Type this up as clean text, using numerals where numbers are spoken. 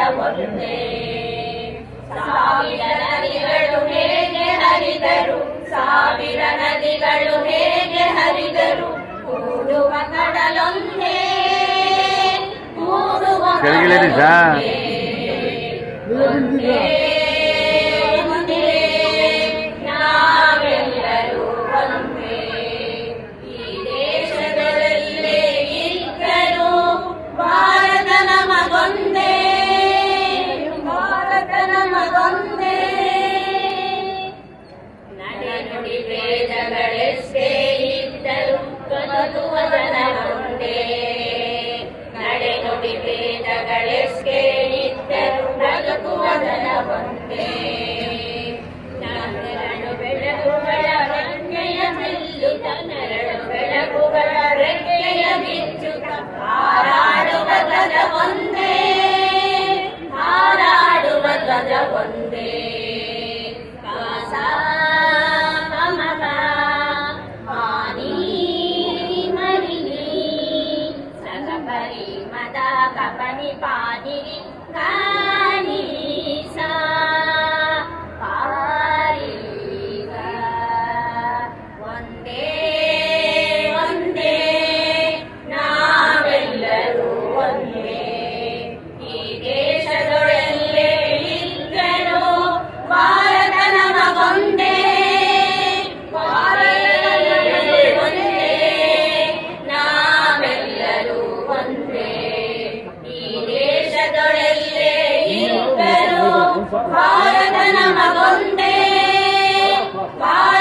ಒಂದೇ. ಸಾವಿರ ನದಿಗಳು ಹೇಗೆ ಹರಿದರು, ಸಾವಿರ ನದಿಗಳು ಹೇಗೆ ಹರಿದರು, ಕೂಡುವ ಕಡಲೊಂದೇ, ಮೂಡುವ ಕಡಲೊಂದೇ. ನಾವೆಲ್ಲರೂ ಒಂದೇ. ಈ ದೇಶದಲ್ಲೇ ಇದ್ದರೂ ಭಾರತ ನಮಗೊಂದೇ, ಭಾರತ ನಮಗೊಂದೇ. ನಡೆ ನುಡಿ ಭೇದಗಳೆಷ್ಟೇ ಇದ್ದರೂ ಬದುಕುವ ಜನ ಒಂದೇ. ನಡೆ ನುಡಿ ಭೇದಗಳೆಷ್ಟೇ ಇದ್ದರೂ ಬದುಕುವ ಜನ ಒಂದೇ. ನೆರಳು ಬೆಳಗುಗಳ ರೆಕ್ಕೆಯ ಬಿಲ್ಲುತ್ತ, ನೆರಳು ಬೆಳಗುಗಳ ರೆಕ್ಕೆಯ ಬಿಚ್ಚುತ್ತ, ಹಾರಾಡುವ ಧ್ವಜ ಒಂದೇ, ಹಾರಾಡುವ ಧ್ವಜ ಒಂದೇ. ಕಾಸ ಕಮಲ ಮಾನಿ ಮರಿನಿ ಸಗಪರಿ ಮದ ಕಪನಿ ಪಾನಿರಿ ಕಾನಿ ಸಾ ಪಾರಿಗ ಒಂದೇ ಒಂದೇ. ನಾವೆಲ್ಲರೂ ಒಂದೇ. ಈ ದೇಶದೊಳಲ್ಲೇ ಇದ್ದರೂ ಭಾರತ ನಮಗೊಂದೇ, ಭಾರತ ಒಂದೇ. ನಾವೆಲ್ಲರೂ ಒಂದೇ. ಈ ದೇಶದೊಳಲ್ಲೇ ಇದ್ದರೂ ಭಾರತ ನಮಗೊಂದೇ.